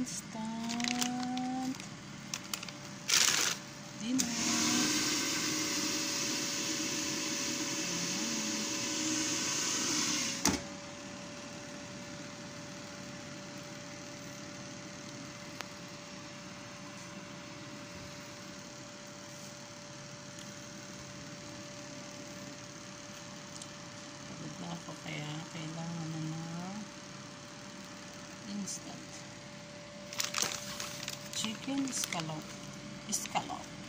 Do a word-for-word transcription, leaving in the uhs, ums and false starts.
instant dinner. Pagod na ako kaya kailangan na ng instant chicken scallop. Scallop.